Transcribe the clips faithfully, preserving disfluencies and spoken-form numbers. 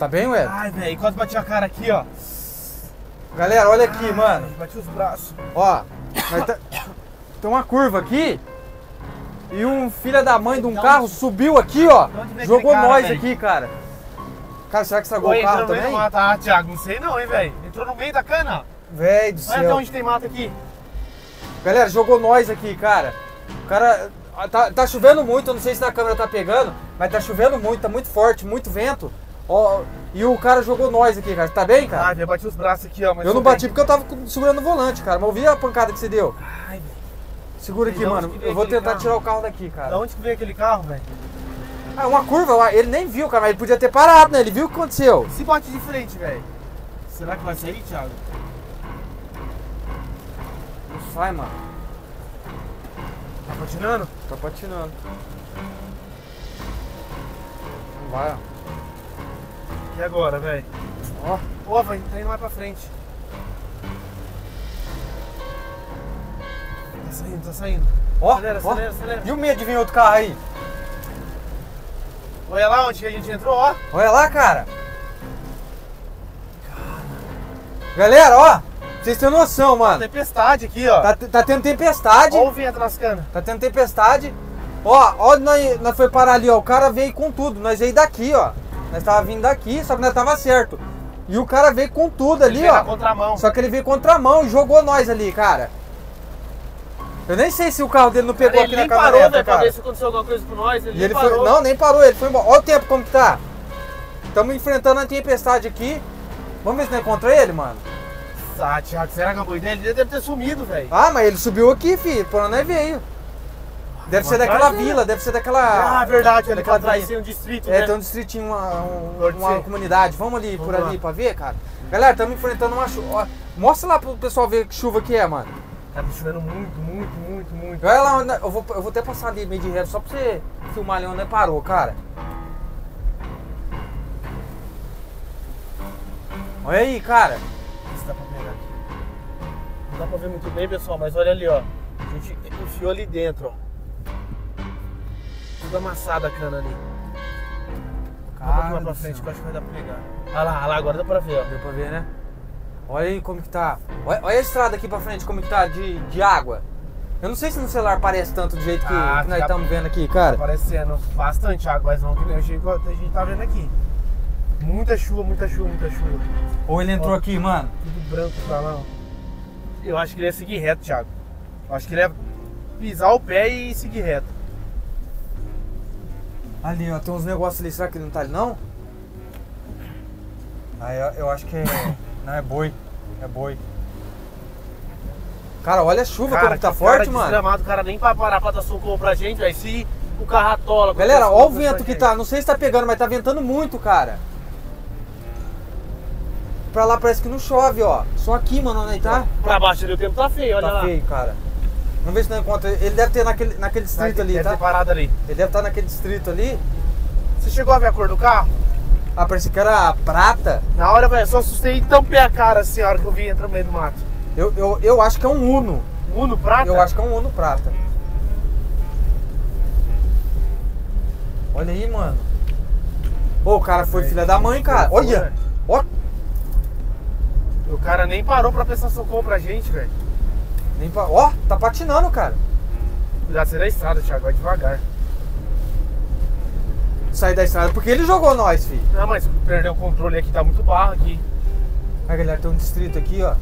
tá bem, ué? Ai, velho, quase bati a cara aqui, ó. Galera, olha aqui, Ai, mano. bati os braços. Ó, tá... tem uma curva aqui. E um filho da mãe de um carro subiu aqui, ó. Jogou cara, nós véio? aqui, cara. Cara, será que estragou Oi, o carro entrou no meio também? do mato. Ah, Thiago, não sei não, hein, velho. Entrou no meio da cana, ó. Véi do Olha até céu. onde tem mato aqui. Galera, jogou nós aqui, cara. O cara... Tá, tá chovendo muito, eu não sei se na câmera tá pegando, mas tá chovendo muito, tá muito forte, muito vento. Ó, e o cara jogou nós aqui, cara. Tá bem, cara? Ai, eu bati os braços aqui, ó. Mas eu não tô bati bem. porque eu tava segurando o volante, cara. Mas eu vi a pancada que você deu. Ai, velho. Segura aqui, De onde mano. que veio Eu vou aquele tentar carro? tirar o carro daqui, Da cara. onde que veio aquele carro, velho? Ah, uma curva lá. Ele nem viu, cara, mas ele podia ter parado, né? Ele viu o que aconteceu. Se bate de frente, velho. Será que vai sair, Thiago? Não sai, mano. Tá patinando? Tá patinando. Não vai, ó. E agora, velho? Ó. Ó, vai tá indo mais pra frente. Tá saindo, tá saindo. Ó, Acelera, ó. acelera, acelera. E o medo de vir outro carro aí? Olha lá onde que a gente entrou, ó. Olha lá, cara. Galera, ó. Vocês têm noção, mano. Tempestade aqui, ó. Tá, tá tendo tempestade. Ó o vento nas canas. Tá tendo tempestade. Ó, ó, nós, nós foi parar ali, ó. O cara veio com tudo. Nós veio daqui, ó. Nós tava vindo daqui, só que nós tava certo. E o cara veio com tudo ali, Ele veio ó. na contramão. Só que ele veio contramão e jogou nós ali, cara. Eu nem sei se o carro dele não pegou Cara, aqui ele nem na parou, caminhonete, velho, pra cara. ver se aconteceu alguma coisa com nós. Ele E nem ele parou. foi, não, nem parou, ele foi embora. Olha o tempo como que tá. Estamos enfrentando a tempestade aqui. Vamos ver se nós encontramos ele, mano. Ah, Thiago, será que é a boi dele? Ele deve ter sumido, velho. Ah, mas ele subiu aqui, filho. Por onde nós veio. Deve ser Mas daquela atrás, vila, deve ser daquela... Ah, verdade, ele daquela tá atrás, vilinha. tem um distrito, É, né? tem um distritinho, uma, um- Pode uma ser. comunidade. Vamos ali, Vamos por lá. ali, pra ver, cara. Galera, estamos enfrentando uma chuva. Mostra lá pro pessoal ver que chuva que é, mano. Tá chovendo muito, muito, muito, muito. Olha lá, onde- eu vou, eu vou até passar ali meio de reto, só pra você filmar ali onde nós parou, cara. Olha aí, cara. Se dá pra pegar aqui. Não dá pra ver muito bem, pessoal, mas olha ali, ó. A gente enfiou ali dentro, ó. Tudo amassado a cana ali. Dá um pouquinho mais pra frente que eu acho que vai dar pra pegar. Olha lá, olha lá, agora dá pra ver, ó. Deu pra ver, né? Olha aí como que tá. Olha, olha a estrada aqui pra frente, como que tá de, de água. Eu não sei se no celular parece tanto do jeito que, Ah, que nós tá- estamos vendo aqui, cara. Tá parecendo bastante água, mas não que nem a gente, a gente tá vendo aqui. Muita chuva, muita chuva, muita chuva. Ou ele entrou Ó. aqui, mano. Tudo branco pra lá, ó. Eu acho que ele ia seguir reto, Thiago. Eu acho que ele ia pisar o pé e seguir reto. Ali, ó, tem uns negócios ali. Será que ele não tá ali, não? Ah, eu, eu acho que é... Não, é boi. É boi. Cara, olha a chuva como que tá que forte, cara mano. desgramado, o cara nem pra parar pra dar socorro pra gente, velho. Se o carro atola... Galera, acontece olha o alguma coisa vento pra que gente. tá. Não sei se tá pegando, mas tá ventando muito, cara. Pra lá parece que não chove, ó. Só aqui, mano, onde tá? Pra baixo ali o tempo tá feio, olha Tá lá. feio, cara. Vamos ver se nós encontramos. Ele deve ter naquele, naquele distrito ali, Deve tá? ter parado ali. Ele deve estar naquele distrito ali. Você chegou a ver a cor do carro? Ah, parecia que era prata. Na hora, velho, só assustei e tampei a cara assim, a hora que eu vi entrar no meio do mato. Eu, eu, eu acho que é um Uno. Uno prata? Eu acho que é um Uno prata. Olha aí, mano. Ô, o cara foi filha da mãe, cara. Olha. Ó. O cara nem parou pra prestar socorro pra gente, velho. Nem pa- Ó, tá patinando, cara. Cuidado, você é da estrada, Thiago, vai devagar. Sair da estrada porque ele jogou nós, filho. Não, mas perdeu o controle aqui, tá muito barro aqui. Aí, galera, tem um distrito aqui, ó.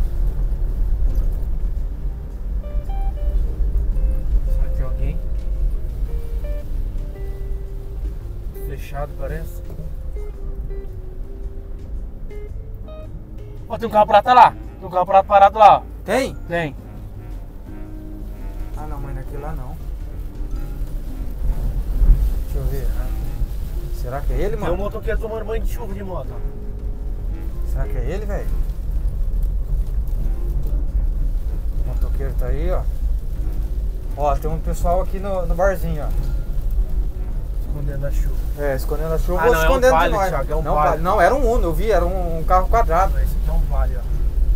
Será que tem alguém? Fechado, parece. Ó, tem um carro prata lá. Tem um carro prata parado lá, ó. Tem? Tem. Ah, não, mas naquele lá não. Deixa eu ver. Será que é ele, Tem um mano? motoqueiro tomando banho de chuva de moto, ó. Será que é ele, velho? O motoqueiro tá aí, ó. Ó, tem um pessoal aqui no, no barzinho, ó. Escondendo a chuva. É, escondendo a chuva Ah, ou não, é um escondendo de Palio, nós. Thiago, é um não, Palio. Palio. Não, era um Uno, eu vi, era um, um carro quadrado. Esse aqui é um vale, ó.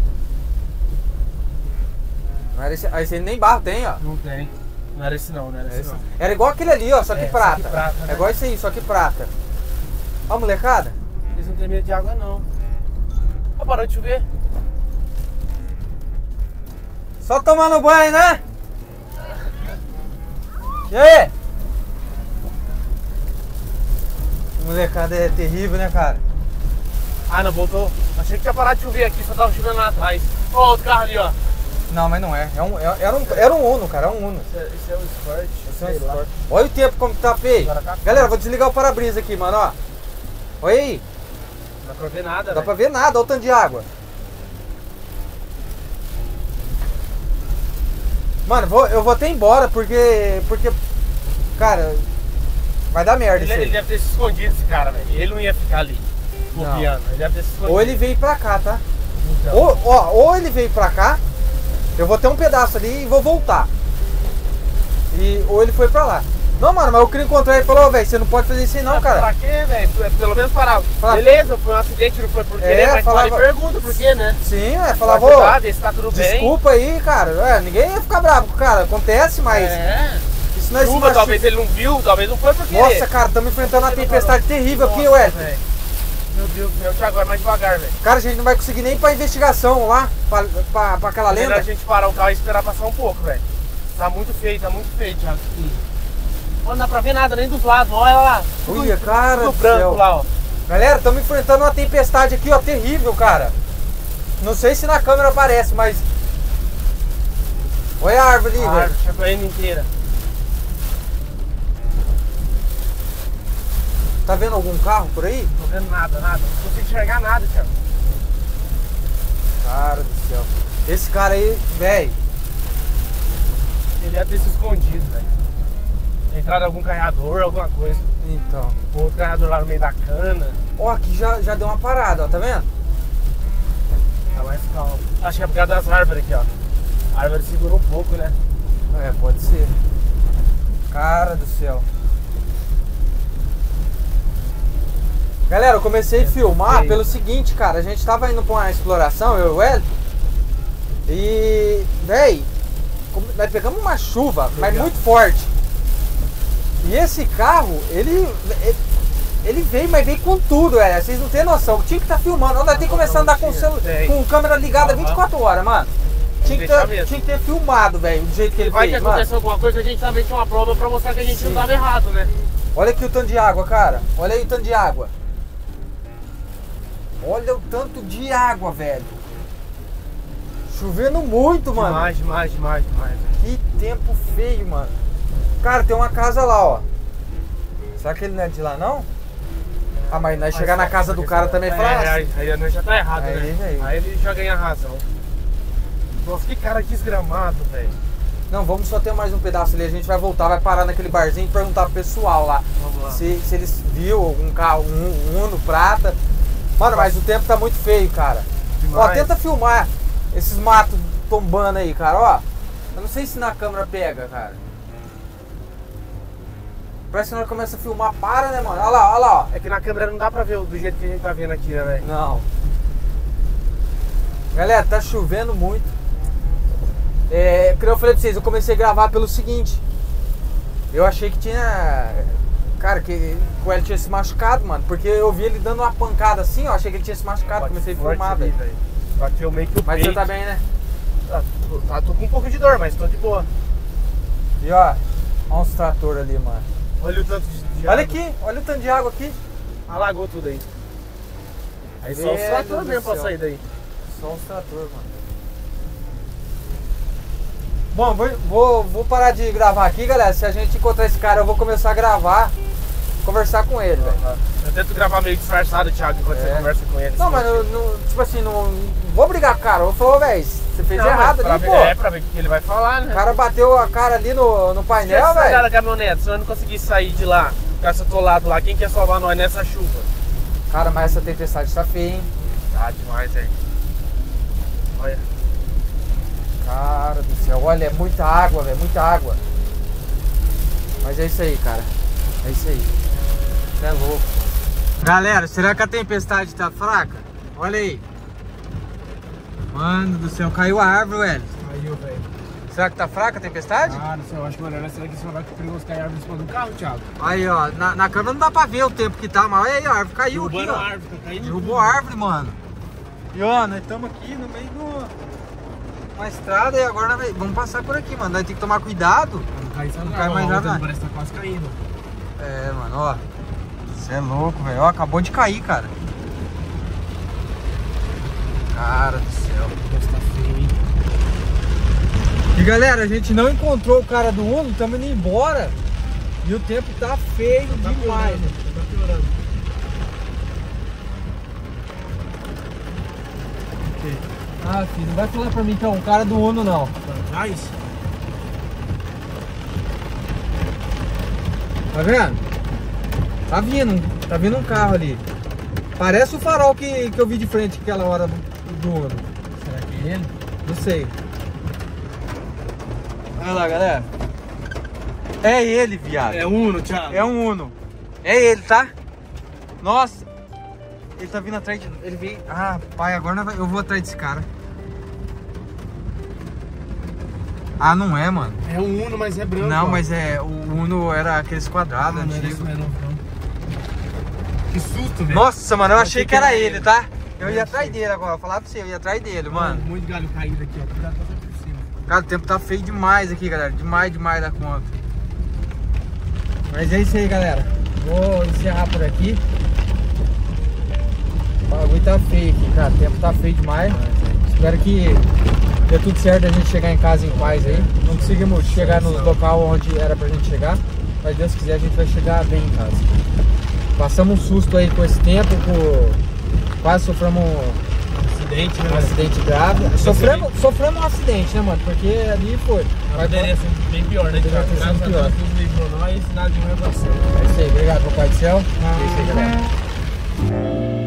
Não era esse, ah, esse aí nem barro tem, ó. Não tem. Não era esse não, não era Era, esse esse- não. era igual aquele ali, ó, só que É, só prata. que prata, né? É igual esse aí, só que prata. Ó, molecada. Eles não não tem medo de água não. Ah, parou de chover. Só tomando banho, né? E aí? Molecada é terrível, né, cara? Ah, não, voltou. Achei que tinha parado de chover aqui, só tava chovendo lá atrás. Ó, outro carro ali, ó. Não, mas não é. é um, é- era, um, era um Uno, cara. É um Uno. Esse é, esse é o Sport. Esse é um sei lá. Sport. Olha o tempo como que tá feio. Agora tá Galera, vou desligar o para-brisa aqui, mano, ó. Olha aí. Não dá pra ver nada, Dá velho. pra ver nada, olha o tanto de água. Mano, vou, eu vou até embora porque. Porque. Cara, vai dar merda Ele, isso ele aí. deve ter se escondido, esse cara, velho. Ele não ia ficar ali, Não. bobeando. Ele deve ter se escondido. Ou ele veio pra cá, tá? Então. Ou, ó, ou ele veio pra cá, eu vou ter um pedaço ali e vou voltar. E, ou ele foi pra lá. Não, mano, mas eu queria encontrar ele e falou, velho, você não pode fazer isso aí não, cara. Pra quê, velho? Pelo menos parar. Fala- Beleza, foi um acidente, não foi por É, querer, mas falava- falava... pergunta por quê, né? Sim, é, Pra falava, ajudar, ô, ver se tá tudo bem. desculpa aí, cara. É, ninguém ia ficar bravo com o cara, acontece, mas É. isso não é Chuva, talvez ele não viu, talvez não foi por querer. Nossa, cara, estamos enfrentando uma Você não tempestade falou? terrível aqui, Nossa, ué. velho. Meu Deus do céu, Thiago, agora mais devagar, velho. Cara, a gente não vai conseguir nem ir pra investigação lá, pra, pra, pra aquela Melhor lenda. a gente parar o carro e esperar passar um pouco, velho. Tá muito feio, tá muito feio, Thiago. Ó, não dá pra ver nada nem dos lados, olha lá. Tudo, Olha, cara tudo do branco céu. lá, ó. Galera, estamos enfrentando uma tempestade aqui, ó, terrível, cara. Não sei se na câmera aparece, mas... Olha a árvore ali, A velho. árvore, chacoalhando inteira. Tá vendo algum carro por aí? Não tô vendo nada, nada. Não consigo enxergar nada, Thiago. Cara do céu. Esse cara aí, velho. Ele deve ter se escondido, velho. Entrar em algum carregador, alguma coisa. Então. Ou outro carregador lá no meio da cana. Ó, aqui já, já deu uma parada, ó, tá vendo? Tá mais calmo. Acho que é por causa das árvores aqui, ó. A árvore segurou um pouco, né? É, pode ser. Cara do céu. Galera, eu comecei a filmar Sim. pelo seguinte, cara. A gente tava indo pra uma exploração, eu e o Hélio. E, véi, como- nós pegamos uma chuva, mas Legal. muito forte. E esse carro, ele, ele, ele veio, mas veio com tudo, velho. Vocês não têm noção. Tinha que estar filmando. Nós tem que começar a andar com, o celu- Tem. com câmera ligada Aham. vinte e quatro horas, mano. Tinha que, deixar ter, mesmo. tinha que ter filmado, velho, do jeito que ele Vai que fez, mano. aconteceu alguma coisa, a gente também tinha uma prova pra mostrar que a gente Sim. não tava errado, né? Olha aqui o tanto de água, cara. Olha aí o tanto de água. Olha o tanto de água, velho. Chovendo muito, mano. Demais, demais, demais, demais. velho. Que tempo feio, mano. Cara, tem uma casa lá, ó. Será que ele não é de lá, não? Ah, mas nós chegar na casa do cara também e é, falar é, assim. aí, aí nós já tá errado, Aí, né? velho. Aí ele já ganha razão. Nossa, que cara desgramado, velho. Não, vamos só ter mais um pedaço ali. A gente vai voltar, vai parar naquele barzinho e perguntar pro pessoal lá. Vamos lá. Se, se eles viu algum carro, um, um Uno prata. Mano, mas o tempo tá muito feio, cara. Ó, Demais. tenta filmar esses matos tombando aí, cara, ó. Eu não sei se na câmera pega, cara. Parece que na hora que começa a filmar, para, né, mano? Olha lá, olha lá, ó. É que na câmera não dá pra ver do jeito que a gente tá vendo aqui, né, velho? Não. Galera, tá chovendo muito. É, como eu falei pra vocês, eu comecei a gravar pelo seguinte. Eu achei que tinha... Cara, que o Hélio tinha se machucado, mano. Porque eu vi ele dando uma pancada assim, ó. Achei que ele tinha se machucado, Bate comecei a forte filmar, ali, velho. Bateu meio que o Mas peito. você tá bem, né? Ah, tô, tá, tô com um pouco de dor, mas tô de boa. E ó, olha uns trator ali, mano. Olha o tanto de, de Olha água. aqui, olha o tanto de água aqui. Alagou tudo aí. Aí só os Velho tratores do mesmo pra céu. sair daí. Só os trator, mano. Bom, vou, vou, vou parar de gravar aqui, galera. Se a gente encontrar esse cara, eu vou começar a gravar, conversar com ele, velho. Eu tento gravar meio disfarçado, Thiago, enquanto É. você conversa com ele. Não, mas eu não, tipo assim, não, não vou brigar com o cara. Eu vou falar, velho, você fez Não, errado mas pra ali, ver- pô. É, pra ver o que ele vai falar, né? O cara bateu a cara ali no, no Se painel, tivesse velho. saído da caminhonete, se eu não conseguir sair de lá, ficar atolado lá, quem quer salvar nós nessa chuva? Cara, mas essa tempestade tá feia, hein? Tá demais, hein? Olha. Cara do céu, olha, é muita água, velho, muita água. Mas é isso aí, cara. É isso aí. Você é louco. Galera, será que a tempestade tá fraca? Olha aí. Mano do céu, caiu a árvore, velho. Caiu, velho. Será que tá fraca a tempestade? Ah, não sei, eu acho que mano, essa daqui será que pegou os cair árvores em cima do carro, Thiago. Aí, ó, na, na câmera não dá pra ver o tempo que tá, mas olha aí, a árvore caiu aqui, ó. A árvore, tá caindo. Derrubou a árvore, mano. E ó, nós estamos aqui no meio de uma estrada e agora nós vai- vamos passar por aqui, mano. Nós temos que tomar cuidado. Não cai, Não cai mais nada, não. Parece que tá quase caindo. É, mano, ó. Você é louco, velho. Ó, acabou de cair, cara. Cara do céu. Deve tá feio, hein? E galera, a gente não encontrou o cara do Uno, estamos indo embora. E o tempo tá feio Tá demais. piorando, tá piorando. Ah, filho, não vai falar pra mim então, o cara do Uno não. Atrás? Tá vendo? Tá vindo, tá vindo um carro ali. Parece o farol que, que eu vi de frente aquela hora do, do Uno. Será que é ele? Não sei. Olha lá, galera. É ele, viado. É Uno, Thiago. É um Uno. É ele, tá? Nossa. Ele tá vindo atrás de... Ele veio... Ah, pai, agora nós vai- eu vou atrás desse cara. Ah, não é, mano. É um Uno, mas é branco. Não, ó. mas é... O Uno era aqueles quadrados Ah, não era isso, antigos. não é não, não. Que susto, velho. Nossa, mano, eu Eu achei que era ele, tá? Eu ia Eu atrás sei. dele agora. Vou falar pra você, eu ia atrás dele, mano. Muito galho caído aqui, ó. Cuidado pra por cima. Cara, o tempo tá feio demais aqui, galera. Demais, demais da conta. Mas é isso aí, galera. Vou encerrar por aqui. O bagulho tá feio aqui, cara. O tempo tá feio demais. Espero que dê tudo certo a gente chegar em casa em paz aí. Não conseguimos chegar no local onde era pra gente chegar. Mas Deus quiser, a gente vai chegar bem em casa. Passamos um susto aí com esse tempo, com... quase sofremos um Acidente, né? um acidente grave. Sofremos, sofremos um acidente, né, mano? Porque ali foi. Mas poderia ser bem pior, né? Poderia ter sido Graças a pior. Deus, Deus livrou nós, nada de uma evacuação. É isso aí, obrigado, papai do céu. É isso aí, galera.